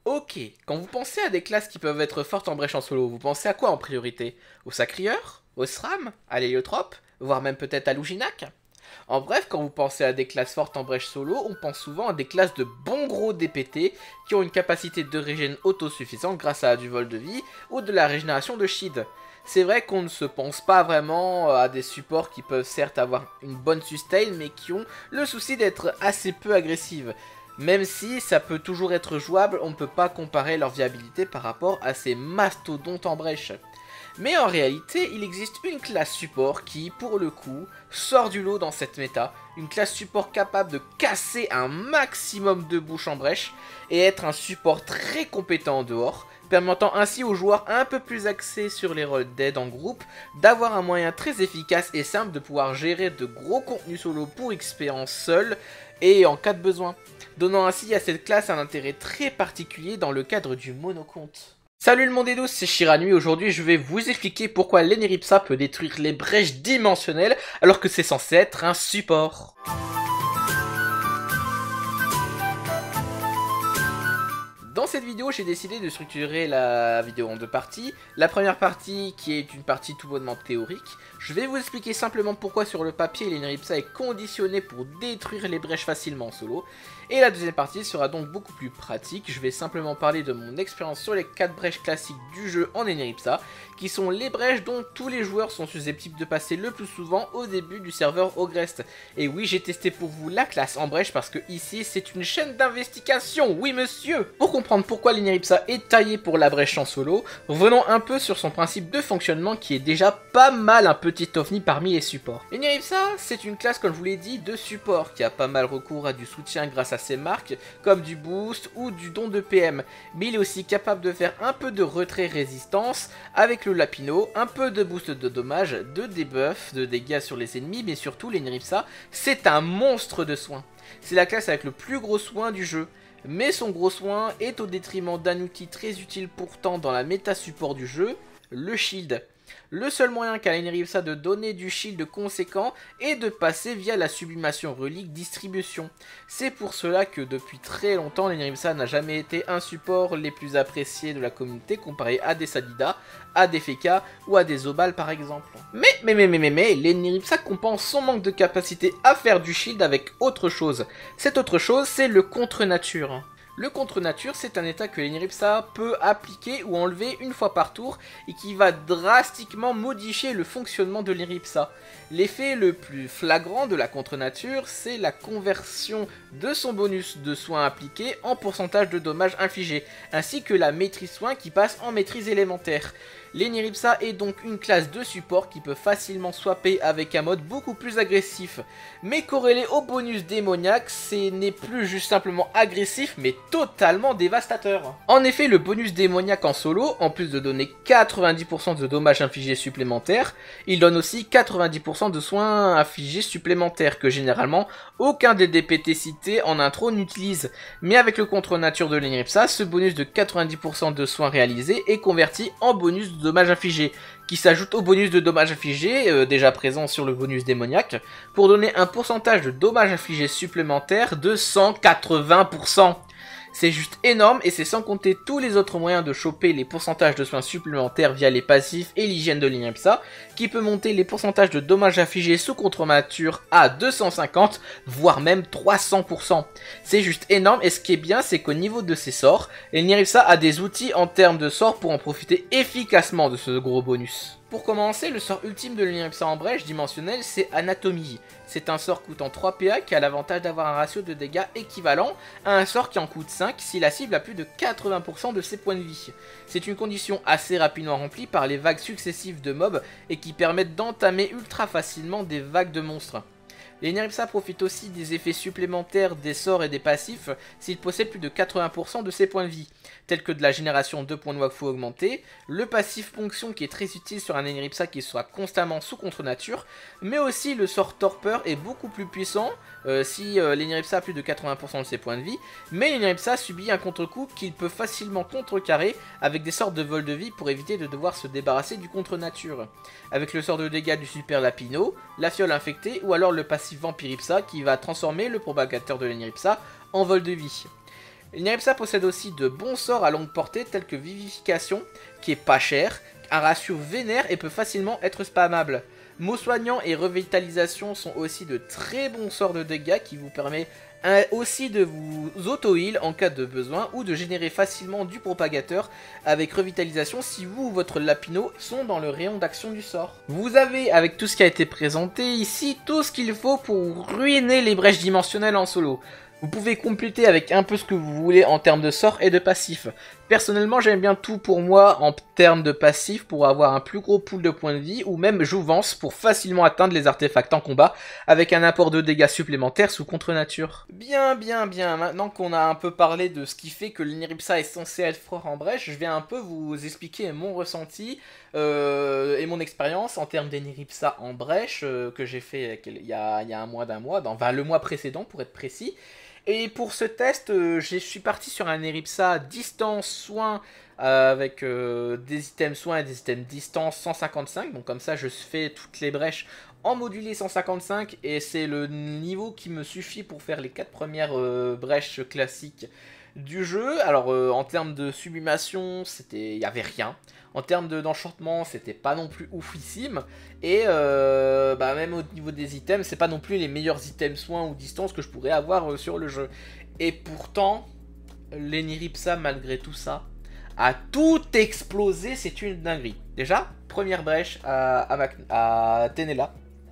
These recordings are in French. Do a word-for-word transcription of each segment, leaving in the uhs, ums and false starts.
Ok, quand vous pensez à des classes qui peuvent être fortes en brèche en solo, vous pensez à quoi en priorité? Au Sacrieur? Au Sram? À l'Héliotrope? Voire même peut-être à Luginac? En bref, quand vous pensez à des classes fortes en brèche solo, on pense souvent à des classes de bons gros D P T qui ont une capacité de régène autosuffisante grâce à du vol de vie ou de la régénération de shield. C'est vrai qu'on ne se pense pas vraiment à des supports qui peuvent certes avoir une bonne sustain mais qui ont le souci d'être assez peu agressives. Même si ça peut toujours être jouable, on ne peut pas comparer leur viabilité par rapport à ces mastodontes en brèche. Mais en réalité, il existe une classe support qui, pour le coup, sort du lot dans cette méta. Une classe support capable de casser un maximum de bouches en brèche et être un support très compétent en dehors, permettant ainsi aux joueurs un peu plus axés sur les rôles d'aide en groupe d'avoir un moyen très efficace et simple de pouvoir gérer de gros contenus solo pour X P en seul et en cas de besoin, donnant ainsi à cette classe un intérêt très particulier dans le cadre du monocompte. Salut le monde et douce, c'est Shiranui. Aujourd'hui je vais vous expliquer pourquoi l'Eneripsa peut détruire les brèches dimensionnelles alors que c'est censé être un support. Dans cette vidéo, j'ai décidé de structurer la vidéo en deux parties. La première partie, qui est une partie tout bonnement théorique, je vais vous expliquer simplement pourquoi sur le papier l'Eneripsa est conditionné pour détruire les brèches facilement en solo. Et la deuxième partie sera donc beaucoup plus pratique. Je vais simplement parler de mon expérience sur les quatre brèches classiques du jeu en Eneripsa, qui sont les brèches dont tous les joueurs sont susceptibles de passer le plus souvent au début du serveur Ogrest. Et oui, j'ai testé pour vous la classe en brèche parce que ici c'est une chaîne d'investigation, oui monsieur. Pour comprendre pourquoi l'Eneripsa est taillée pour la brèche en solo, revenons un peu sur son principe de fonctionnement qui est déjà pas mal un petit ovni parmi les supports. L'Eneripsa, c'est une classe, comme je vous l'ai dit, de support qui a pas mal recours à du soutien grâce à ses marques, comme du boost ou du don de P M, mais il est aussi capable de faire un peu de retrait résistance avec le Lapino, un peu de boost de dommage, de debuff, de dégâts sur les ennemis, mais surtout l'Eneripsa, c'est un monstre de soin. C'est la classe avec le plus gros soin du jeu, mais son gros soin est au détriment d'un outil très utile pourtant dans la méta support du jeu, le shield. Le seul moyen qu'a l'Eneripsa de donner du shield conséquent est de passer via la sublimation relique distribution. C'est pour cela que depuis très longtemps l'Eneripsa n'a jamais été un support les plus appréciés de la communauté comparé à des Sadida, à des Feka ou à des Zobal par exemple. Mais, mais, mais, mais, mais, mais, l'Eneripsa compense son manque de capacité à faire du shield avec autre chose. Cette autre chose, c'est le contre-nature. Le contre-nature, c'est un état que l'Eneripsa peut appliquer ou enlever une fois par tour et qui va drastiquement modifier le fonctionnement de l'Eneripsa. L'effet le plus flagrant de la contre-nature, c'est la conversion de son bonus de soins appliqué en pourcentage de dommages infligés, ainsi que la maîtrise soins qui passe en maîtrise élémentaire. L'Eneripsa est donc une classe de support qui peut facilement swapper avec un mode beaucoup plus agressif. Mais corrélé au bonus démoniaque, ce n'est plus juste simplement agressif, mais totalement dévastateur. En effet, le bonus démoniaque en solo, en plus de donner quatre-vingt-dix pour cent de dommages infligés supplémentaires, il donne aussi quatre-vingt-dix pour cent de soins infligés supplémentaires, que généralement aucun des D P T cités en intro n'utilise. Mais avec le contre-nature de l'Eneripsa, ce bonus de quatre-vingt-dix pour cent de soins réalisés est converti en bonus de dommages infligés, qui s'ajoute au bonus de dommages infligés, euh, déjà présent sur le bonus démoniaque, pour donner un pourcentage de dommages infligés supplémentaires de cent quatre-vingts pour cent. C'est juste énorme et c'est sans compter tous les autres moyens de choper les pourcentages de soins supplémentaires via les passifs et l'hygiène de l'Eneripsa, qui peut monter les pourcentages de dommages affligés sous contre-nature à deux cent cinquante, voire même trois cents pour cent. C'est juste énorme et ce qui est bien, c'est qu'au niveau de ses sorts, l'Eneripsa a des outils en termes de sorts pour en profiter efficacement de ce gros bonus. Pour commencer, le sort ultime de l'Eneripsa en brèche dimensionnelle, c'est Anatomie. C'est un sort coûtant trois P A qui a l'avantage d'avoir un ratio de dégâts équivalent à un sort qui en coûte cinq si la cible a plus de quatre-vingts pour cent de ses points de vie. C'est une condition assez rapidement remplie par les vagues successives de mobs et qui permettent d'entamer ultra facilement des vagues de monstres. L'Eneripsa profite aussi des effets supplémentaires des sorts et des passifs s'il possède plus de quatre-vingts pour cent de ses points de vie, tels que de la génération de points de Wakfu augmentés, le passif ponction qui est très utile sur un Eneripsa qui soit constamment sous contre-nature, mais aussi le sort torpeur est beaucoup plus puissant euh, si euh, l'Eneripsa a plus de quatre-vingts pour cent de ses points de vie, mais l'Eneripsa subit un contre-coup qu'il peut facilement contrecarrer avec des sorts de vol de vie pour éviter de devoir se débarrasser du contre-nature. Avec le sort de dégâts du super Lapino, la fiole infectée ou alors le passif Vampiripsa qui va transformer le propagateur de l'Eneripsa en vol de vie. L'Iniripsa possède aussi de bons sorts à longue portée tels que Vivification, qui est pas cher, un ratio vénère et peut facilement être spammable. Mots soignants et Revitalisation sont aussi de très bons sorts de dégâts qui vous permettent aussi de vous auto-heal en cas de besoin ou de générer facilement du propagateur avec Revitalisation si vous ou votre Lapino sont dans le rayon d'action du sort. Vous avez, avec tout ce qui a été présenté ici, tout ce qu'il faut pour ruiner les brèches dimensionnelles en solo. Vous pouvez compléter avec un peu ce que vous voulez en termes de sorts et de passifs. Personnellement, j'aime bien tout pour moi en termes de passifs pour avoir un plus gros pool de points de vie ou même Jouvence pour facilement atteindre les artefacts en combat avec un apport de dégâts supplémentaires sous contre-nature. Bien, bien, bien. Maintenant qu'on a un peu parlé de ce qui fait que l'Iniripsa est censé être fort en brèche, je vais un peu vous expliquer mon ressenti euh, et mon expérience en termes d'Iniripsa en brèche euh, que j'ai fait il y, a, il y a un mois d'un mois, dans, enfin le mois précédent pour être précis. Et pour ce test, euh, je suis parti sur un Iniripsa distance soin euh, avec euh, des items soins et des items distance cent cinquante-cinq. Donc comme ça, je fais toutes les brèches en modulé cent cinquante-cinq et c'est le niveau qui me suffit pour faire les quatre premières euh, brèches classiques du jeu. Alors euh, en termes de sublimation, c'était, il n'y avait rien. En termes d'enchantement, c'était pas non plus oufissime. Et euh, bah, même au niveau des items, c'est pas non plus les meilleurs items soins ou distance que je pourrais avoir euh, sur le jeu. Et pourtant, l'Iniripsa, malgré tout ça, a tout explosé. C'est une dinguerie. Déjà, première brèche à, à, à Tenela.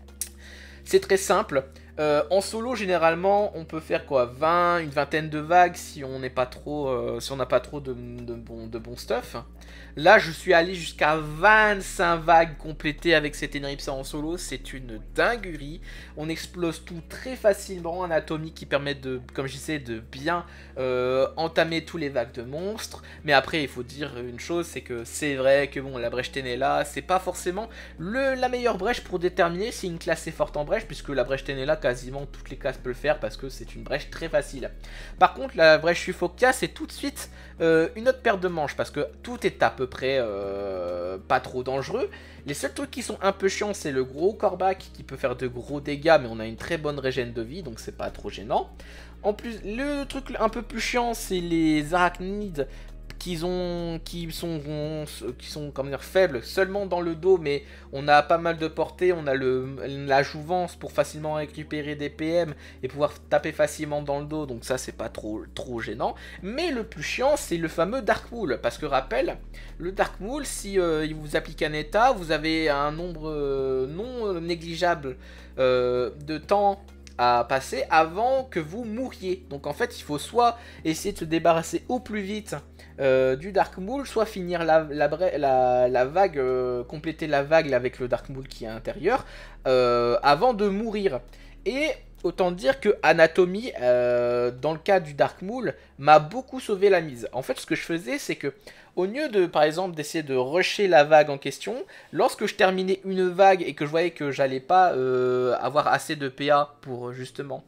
C'est très simple. Euh, en solo, généralement, on peut faire quoi, vingt, une vingtaine de vagues si on n'est pas trop, euh, si on n'a pas trop de, de, bon, de bon stuff. Là, je suis allé jusqu'à vingt-cinq vagues complétées avec cette Iniripsa en solo. C'est une dinguerie. On explose tout très facilement. Anatomie qui permet de, comme je disais, de bien euh, entamer tous les vagues de monstres. Mais après, il faut dire une chose, c'est que c'est vrai que bon, la brèche Tenela, c'est pas forcément le, la meilleure brèche pour déterminer si une classe est forte en brèche, puisque la brèche Tenela, quasiment toutes les classes peuvent le faire parce que c'est une brèche très facile. Par contre, la brèche Shufokia, c'est tout de suite euh, une autre paire de manches parce que tout est à peu près euh, pas trop dangereux. Les seuls trucs qui sont un peu chiants, c'est le gros Kor'bak qui peut faire de gros dégâts, mais on a une très bonne régène de vie, donc c'est pas trop gênant. En plus, le truc un peu plus chiant, c'est les arachnides qui, ont, qui sont, qui sont comment dire, faibles seulement dans le dos, mais on a pas mal de portée, on a le, la jouvence pour facilement récupérer des P M et pouvoir taper facilement dans le dos, donc ça c'est pas trop, trop gênant. Mais le plus chiant, c'est le fameux Dark Maul, parce que rappel, le Dark Maul, si euh, il vous applique un état, vous avez un nombre euh, non négligeable euh, de temps à passer avant que vous mouriez. Donc en fait, il faut soit essayer de se débarrasser au plus vite euh, du Dark Maul, soit finir la, la, la, la vague, euh, compléter la vague avec le Dark Maul qui est à l'intérieur, euh, avant de mourir. Et autant dire que Anatomie, euh, dans le cas du Dark Maul, m'a beaucoup sauvé la mise. En fait, ce que je faisais, c'est que au lieu de, par exemple, d'essayer de rusher la vague en question, lorsque je terminais une vague et que je voyais que j'allais pas euh, avoir assez de P A pour justement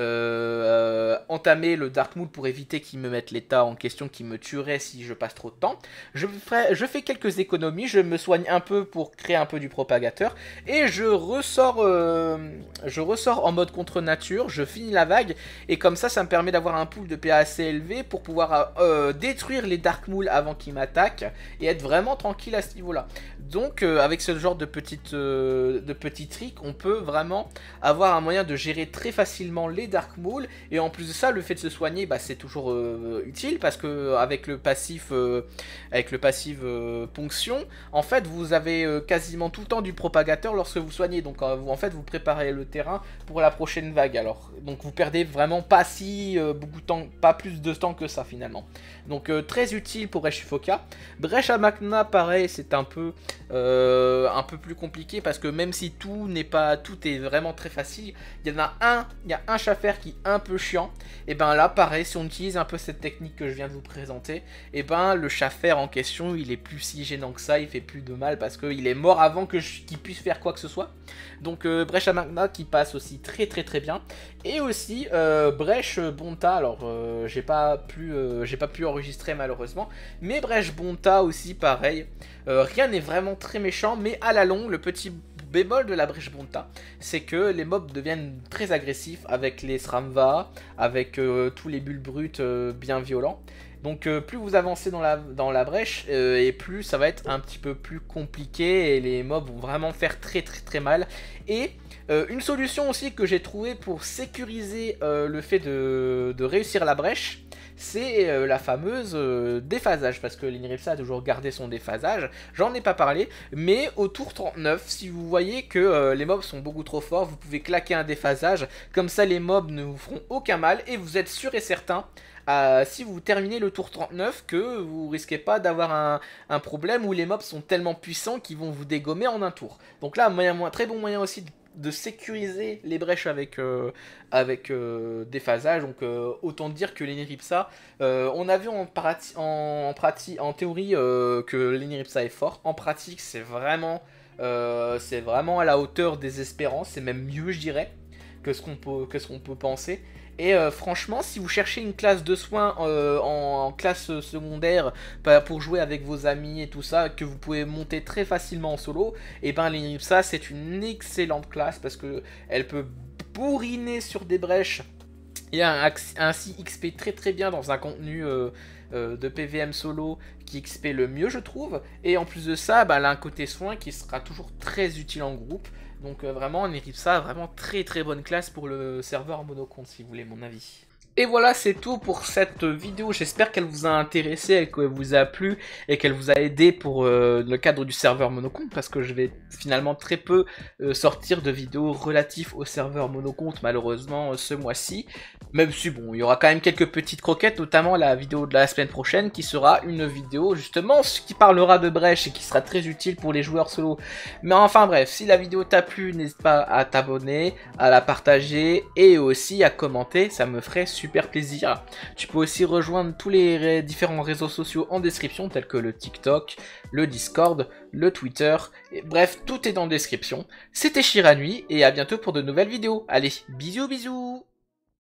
euh, euh, entamer le Dark Maul pour éviter qu'il me mette l'état en question qui me tuerait si je passe trop de temps, je, ferai, je fais quelques économies, je me soigne un peu pour créer un peu du propagateur et je ressors, euh, je ressors en mode contre nature, je finis la vague et comme ça, ça me permet d'avoir un pool de P A assez élevé pour pouvoir euh, détruire les Dark Maul avant qu'ils m'attaquent et être vraiment tranquille à ce niveau-là. Donc euh, avec ce genre de petites euh, de petits tricks, on peut vraiment avoir un moyen de gérer très facilement les Dark Maul et en plus de ça, le fait de se soigner, bah, c'est toujours euh, utile parce que avec le passif euh, avec le passif euh, ponction, en fait, vous avez euh, quasiment tout le temps du propagateur lorsque vous soignez. Donc euh, vous, en fait, vous préparez le terrain pour la prochaine vague. Alors, donc vous perdez vraiment pas si euh, beaucoup de temps, pas plus de temps que ça finalement. Donc euh, très utile pour Brèche Shufokia. Brèche Amakna, pareil, c'est un peu euh, un peu plus compliqué parce que même si tout n'est pas, tout est vraiment très facile, il y en a un, il y a un Schaffer qui est un peu chiant. Et ben là, pareil, si on utilise un peu cette technique que je viens de vous présenter, et ben le Schaffer en question, il est plus si gênant que ça, il fait plus de mal parce qu'il est mort avant que je, qu'il puisse faire quoi que ce soit. Donc euh, Brèche Amakna qui passe aussi très très très bien. Et aussi euh, Brèche Bonta, alors euh, j'ai pas pu euh, j'ai pas pu enregistrer malheureusement, mais Brèche Bonta aussi pareil, euh, rien n'est vraiment très méchant, mais à la longue le petit bémol de la brèche Bonta, c'est que les mobs deviennent très agressifs avec les Sramva, avec euh, tous les bulles brutes euh, bien violents. Donc euh, plus vous avancez dans la, dans la brèche, euh, et plus ça va être un petit peu plus compliqué, et les mobs vont vraiment faire très très très mal. Et euh, une solution aussi que j'ai trouvé pour sécuriser euh, le fait de, de réussir la brèche, c'est euh, la fameuse euh, déphasage, parce que l'Inripsa a toujours gardé son déphasage, j'en ai pas parlé, mais au tour trente-neuf, si vous voyez que euh, les mobs sont beaucoup trop forts, vous pouvez claquer un déphasage, comme ça les mobs ne vous feront aucun mal, et vous êtes sûr et certain, euh, si vous terminez le tour trente-neuf, que vous risquez pas d'avoir un, un problème où les mobs sont tellement puissants qu'ils vont vous dégommer en un tour. Donc là, moyen, moyen, très bon moyen aussi de de sécuriser les brèches avec, euh, avec euh, des phasages. Donc euh, autant dire que l'Inripsa, euh, on a vu en, prati en, prati en théorie euh, que l'Inripsa est fort. En pratique, c'est vraiment, euh, c'est vraiment à la hauteur des espérances. C'est même mieux, je dirais, que ce qu'on peut, que ce qu'on peut penser. Et euh, franchement, si vous cherchez une classe de soins euh, en, en classe secondaire pour jouer avec vos amis et tout ça, que vous pouvez monter très facilement en solo, et ben l'Inripsa c'est une excellente classe parce que elle peut bourriner sur des brèches et ainsi X P très très bien dans un contenu euh, euh, de P V M solo qui X P le mieux je trouve. Et en plus de ça, bah, elle a un côté soin qui sera toujours très utile en groupe. Donc euh, vraiment, l'Inripsa, vraiment très très bonne classe pour le serveur monocompte si vous voulez mon avis. Et voilà, c'est tout pour cette vidéo. J'espère qu'elle vous a intéressé et qu'elle vous a plu et qu'elle vous a aidé pour euh, le cadre du serveur monocompte, parce que je vais finalement très peu euh, sortir de vidéos relatives au serveur monocompte malheureusement euh, ce mois-ci. Même si bon, il y aura quand même quelques petites croquettes, notamment la vidéo de la semaine prochaine qui sera une vidéo justement qui parlera de brèche et qui sera très utile pour les joueurs solo. Mais enfin bref, si la vidéo t'a plu, n'hésite pas à t'abonner, à la partager et aussi à commenter, ça me ferait super Super plaisir. Tu peux aussi rejoindre tous les différents réseaux sociaux en description, tels que le TikTok, le Discord, le Twitter, et bref, tout est dans la description. C'était Shiranui, et à bientôt pour de nouvelles vidéos. Allez, bisous bisous.